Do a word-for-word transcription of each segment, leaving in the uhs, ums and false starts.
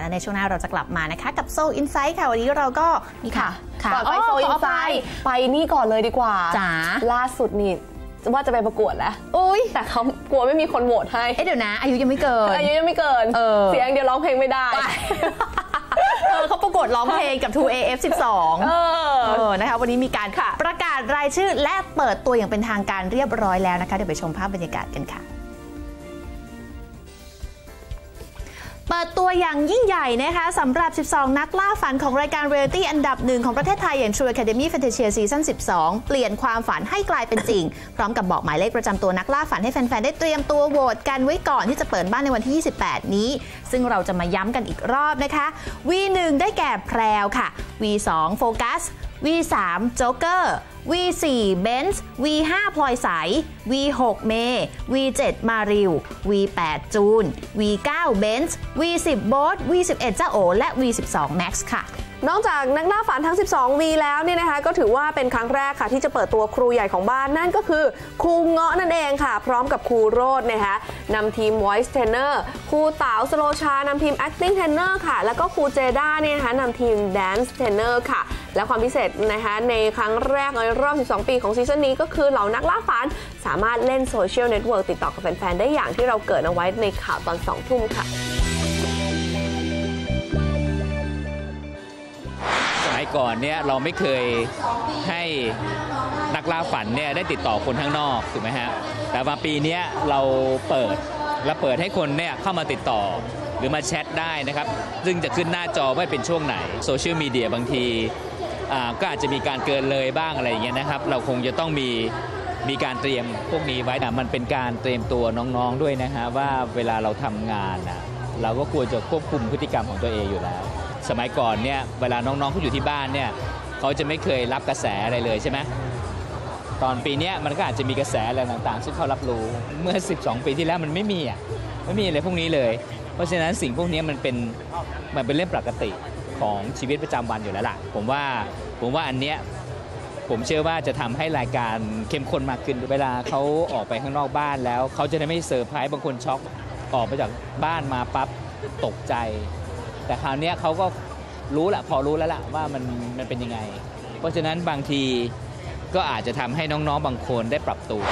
ในช่วงหน้าเราจะกลับมานะคะกับ Soul Insight ค่ะวันนี้เราก็มีค่ะก่อนไป Soul Insight ไปนี่ก่อนเลยดีกว่าจ๋าล่าสุดนี่ว่าจะไปประกวดแล้วอุ้ยแต่เขากลัวไม่มีคนโหวตให้เอ๊ะเดี๋ยวนะอายุยังไม่เกินอายุยังไม่เกินเสียงเดียวร้องเพลงไม่ได้เขาประกวดร้องเพลงกับ ทู เอ เอฟ สิบสอง เออนะคะวันนี้มีการประกาศรายชื่อและเปิดตัวอย่างเป็นทางการเรียบร้อยแล้วนะคะเดี๋ยวไปชมภาพบรรยากาศกันค่ะเปิดตัวอย่างยิ่งใหญ่นะคะสำหรับ สิบสอง นักล่าฝันของรายการเรียลิตี้อันดับหนึ่งของประเทศไทยอย่าง True Academy Fantasia Season สิบสอง เปลี่ยนความฝันให้กลายเป็นจริงพร้อมกับบอกหมายเลขประจำตัวนักล่าฝันให้แฟนๆได้เตรียมตัวโหวตกันไว้ก่อนที่จะเปิดบ้านในวันที่ยี่สิบแปดนี้ซึ่งเราจะมาย้ำกันอีกรอบนะคะ วี หนึ่ง ได้แก่แพรวค่ะ วี สอง โฟกัส วี สาม โจ๊กเกอร์ วี สี่ เบนซ์ วี ห้า พลอยใส วี หก เมย์ วี เจ็ด มาริว วี แปด จูน วี เก้า เบนซ์ วี สิบ โบ๊ท วี สิบเอ็ด เจ้าโอและ วี สิบสอง แม็กซ์ค่ะนอกจากนักล่าฝันทั้งสิบสอง วี แล้วเนี่ยนะคะก็ถือว่าเป็นครั้งแรกค่ะที่จะเปิดตัวครูใหญ่ของบ้านนั่นก็คือครูเงาะนั่นเองค่ะพร้อมกับครูโรจน์นะคะนำทีม Voice Trainer ครูเต๋าสโลชานำทีม Acting Trainer ค่ะแล้วก็ครูเจด้าเนี่ยนะคะนำทีม Dance Trainer ค่ะและความพิเศษนะคะในครั้งแรกในรอบสิบสองปีของซีซั่นนี้ก็คือเหล่านักล่าฝันสามารถเล่นโซเชียลเน็ตเวิร์กติดต่อกับแฟนๆได้อย่างที่เราเกิดเอาไว้ในข่าวตอนสองทุ่มค่ะสมัยก่อนเนี่ยเราไม่เคยให้นักล่าฝันเนี่ยได้ติดต่อคนข้างนอกถูกไหมฮะแต่มาปีนี้เราเปิดและเปิดให้คนเนี่ยเข้ามาติดต่อหรือมาแชทได้นะครับซึ่งจะขึ้นหน้าจอว่าเป็นช่วงไหนโซเชียลมีเดียบางทีก็อาจจะมีการเกินเลยบ้างอะไรอย่างเงี้ยนะครับเราคงจะต้องมีมีการเตรียมพวกนี้ไว้นะมันเป็นการเตรียมตัวน้องๆด้วยนะฮะว่าเวลาเราทำงานนะเราก็ควรจะควบคุมพฤติกรรมของตัวเองอยู่แล้วสมัยก่อนเนี่ยเวลาน้องๆเขาอยู่ที่บ้านเนี่ยเขาจะไม่เคยรับกระแสอะไรเลยใช่ไหมตอนปีนี้มันก็อาจจะมีกระแสอะไรต่างๆซึ่งเขารับรู้เมื่อสิบสองปีที่แล้วมันไม่มีอ่ะไม่มีอะไรพวกนี้เลยเพราะฉะนั้นสิ่งพวกนี้มันเป็นมันเป็นเรื่องปกติของชีวิตประจำวันอยู่แล้วล่ะผมว่าผมว่าอันเนี้ยผมเชื่อว่าจะทำให้รายการเข้มข้นมากขึ้นเวลาเขาออกไปข้างนอกบ้านแล้วเขาจะได้ไม่เซอร์ไพรส์บางคนช็อกออกไปจากบ้านมาปั๊บตกใจแต่คราวนี้เขาก็รู้แหละพอรู้แล้วล่ะว่ามันมันเป็นยังไงเพราะฉะนั้นบางทีก็อาจจะทำให้น้องๆบางคนได้ปรับตัว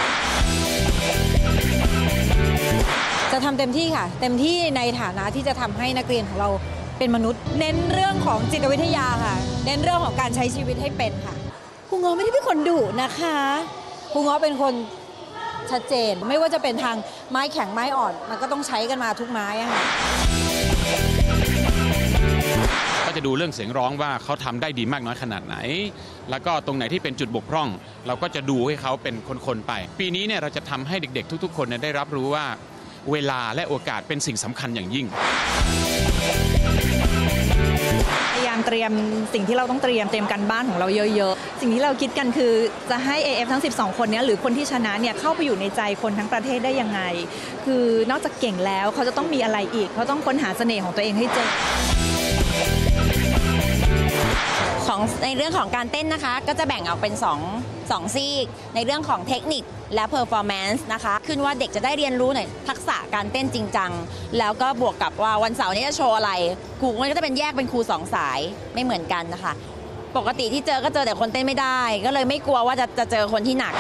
จะทำเต็มที่ค่ะเต็มที่ในฐานะที่จะทำให้นักเรียนของเราเป็นมนุษย์เน้นเรื่องของจิตวิทยาค่ะเน้นเรื่องของการใช้ชีวิตให้เป็นค่ะครูเงาะไม่ได้เป็นคนดุนะคะครูเงาะเป็นคนชัดเจนไม่ว่าจะเป็นทางไม้แข็งไม้อ่อนมันก็ต้องใช้กันมาทุกไม้ค่ะก็จะดูเรื่องเสียงร้องว่าเขาทำได้ดีมากน้อยขนาดไหนแล้วก็ตรงไหนที่เป็นจุดบกพร่องเราก็จะดูให้เขาเป็นคนๆไปปีนี้เนี่ยเราจะทำให้เด็กๆทุกๆคนได้รับรู้ว่าเวลาและโอกาสเป็นสิ่งสำคัญอย่างยิ่งพยายามเตรียมสิ่งที่เราต้องเตรียมเตรียมกันบ้านของเราเยอะๆสิ่งที่เราคิดกันคือจะให้ เอ เอฟ ทั้งสิบสองคนนี้หรือคนที่ชนะเนี่ยเข้าไปอยู่ในใจคนทั้งประเทศได้ยังไงคือนอกจากเก่งแล้วเขาจะต้องมีอะไรอีกเขาต้องค้นหาเสน่ห์ของตัวเองให้เจอของในเรื่องของการเต้นนะคะก็จะแบ่งออกเป็นสองสองซีกในเรื่องของเทคนิคและเพอร์ฟอร์แมนซ์นะคะขึ้นว่าเด็กจะได้เรียนรู้หน่อยทักษะการเต้นจริงจังแล้วก็บวกกับว่าวันเสาร์นี้จะโชว์อะไรครูมันก็จะเป็นแยกเป็นครูสองสายไม่เหมือนกันนะคะปกติที่เจอก็เจอแต่คนเต้นไม่ได้ก็เลยไม่กลัวว่าจะจะเจอคนที่หนัก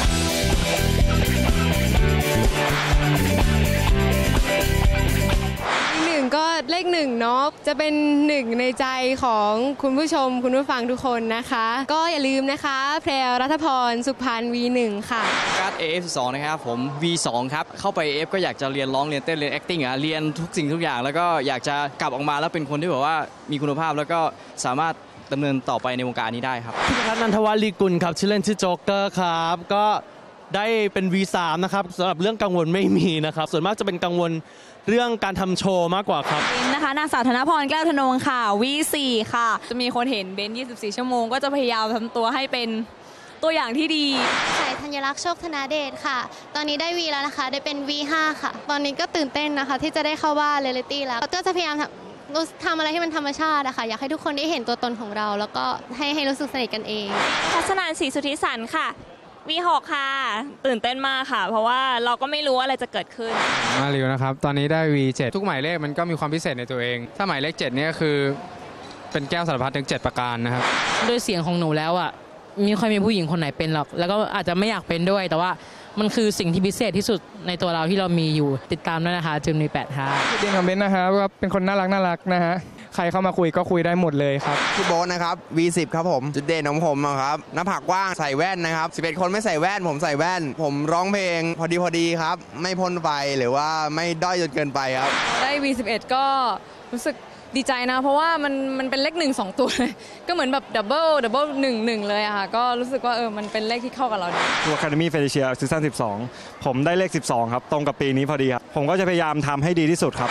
หนึ่งก็เลขหนึ่งเนาะจะเป็นหนึ่งในใจของคุณผู้ชมคุณผู้ฟังทุกคนนะคะก็อย่าลืมนะคะแพรว รัฐพร สุพรรณ วี หนึ่ง ค่ะการ์ด เอ เอฟ สิบสองนะครับผม วี สอง ครับเข้าไป เอ เอฟ ก็อยากจะเรียนร้องเรียนเต้นเรียน acting อ่ะเรียนทุกสิ่งทุกอย่างแล้วก็อยากจะกลับออกมาแล้วเป็นคนที่แบบว่ามีคุณภาพแล้วก็สามารถดำเนินต่อไปในวงการนี้ได้ครับพิพัฒน์ นันทวัฒน์ ลีกุลครับชื่อเล่นชื่อโจ๊กเกอร์ครับก็ได้เป็น วี สาม นะครับสำหรับเรื่องกังวลไม่มีนะครับส่วนมากจะเป็นกังวลเรื่องการทำโชว์มากกว่าครับนะคะนางสาวธนพร แก้วธนงค่ะ วี สี่ ค่ะจะมีคนเห็นเบนยี่สิบสี่ชั่วโมงก็จะพยายามทำตัวให้เป็นตัวอย่างที่ดีสายธัญลักษณ์โชคธนาเดชค่ะตอนนี้ได้ วี แล้วนะคะได้เป็น วี ห้า ค่ะตอนนี้ก็ตื่นเต้นนะคะที่จะได้เข้าบ้านเรียลิตี้แล้วก็จะพยายามทำอะไรที่มันธรรมชาติอะค่ะอยากให้ทุกคนได้เห็นตัวตนของเราแล้วก็ให้ให้รู้สึกสนิทกันเองทัศนันท์ ศรีสุทธิสันค่ะวี หก ค่ะตื่นเต้นมากค่ะเพราะว่าเราก็ไม่รู้อะไรจะเกิดขึ้นมาริวนะครับตอนนี้ได้ วี เจ็ด ทุกหมายเลขมันก็มีความพิเศษในตัวเองถ้าหมายเลขเจ็ดนี่คือเป็นแก้วสารพัดถึงเจ็ดประการนะครับด้วยเสียงของหนูแล้วอ่ะไม่ค่อยมีผู้หญิงคนไหนเป็นหรอกแล้วก็อาจจะไม่อยากเป็นด้วยแต่ว่ามันคือสิ่งที่พิเศษที่สุดในตัวเราที่เรามีอยู่ติดตามด้วยนะคะจูนมีแปดค่ะเรียนคอมเมนต์นะฮะว่าเป็นคนน่ารักน่ารักนะฮะใครเข้ามาคุยก็คุยได้หมดเลยครับพี่โบ๊ทนะครับ วี สิบ ครับผมจุดเด่นของผมครับหน้าผากกว้างใส่แว่นนะครับสิบเอ็ดคนไม่ใส่แว่นผมใส่แว่นผมร้องเพลงพอดีพอดีครับไม่พ่นไฟหรือว่าไม่ด้อยจนเกินไปครับได้ วี สิบเอ็ด ก็รู้สึกดีใจนะเพราะว่ามันมันเป็นเลขหนึ่งสองตัวเลยก็เหมือนแบบดับเบิลดับเบิลหนึ่งหนึ่งเลยอะค่ะก็รู้สึกว่าเออมันเป็นเลขที่เข้ากับเราดีตัว Academy Fantasia ซีซั่นสิบสองผมได้เลขสิบสองครับตรงกับปีนี้พอดีครับผมก็จะพยายามทำให้ดีที่สุดครับ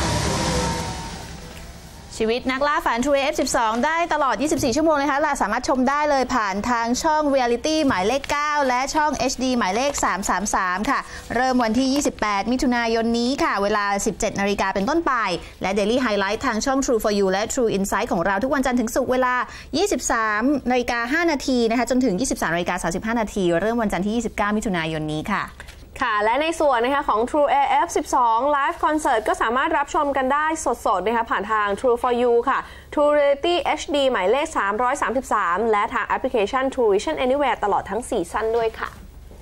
ชีวิตนักล่าฝัน True เอ เอฟ สิบสอง ได้ตลอดยี่สิบสี่ชั่วโมงนะคะเราสามารถชมได้เลยผ่านทางช่อง Reality หมายเลขเก้าและช่อง เอช ดี หมายเลขสามสามสามค่ะเริ่มวันที่ยี่สิบแปดมิถุนายนนี้ค่ะเวลา สิบเจ็ดนาฬิกาเป็นต้นไปและ Daily Highlight ทางช่อง True for You และ True Insight ของเราทุกวันจันทร์ถึงศุกร์เวลา ยี่สิบสามนาฬิกาห้านาทีนะคะจนถึง ยี่สิบสามนาฬิกาสามสิบห้านาทีเริ่มวันจันทร์ที่ยี่สิบเก้ามิถุนายนนี้ค่ะค่ะและในส่วนนะคะของ True เอ เอฟ สิบสอง Live Concert ก็สามารถรับชมกันได้สดๆนะคะผ่านทาง True for You ค่ะ True Reality เอช ดี หมายเลขสามร้อยสามสิบสามและทางแอปพลิเคชัน True Vision Anywhere ตลอดทั้งซีซั่นด้วยค่ะ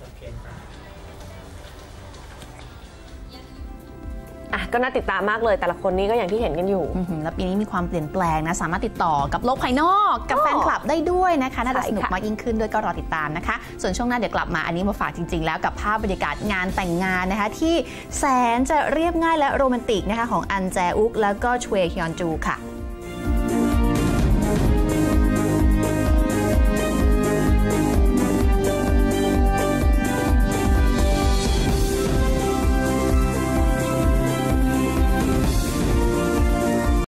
อ่ะก็น่าติดตามมากเลยแต่ละคนนี้ก็อย่างที่เห็นกันอยู่แล้วปีนี้มีความเปลี่ยนแปลงนะสามารถติดต่อกับโลกภายนอกกับแฟนคลับได้ด้วยนะคะน่าจะสนุกมากยิ่งขึ้นด้วยก็รอติดตามนะคะส่วนช่วงหน้าเดี๋ยวกลับมาอันนี้มาฝากจริงๆแล้วกับภาพบรรยากาศงานแต่งงานนะคะที่แสนจะเรียบง่ายและโรแมนติกนะคะของอันแจอุกแล้วก็ชเวฮยอนจูค่ะ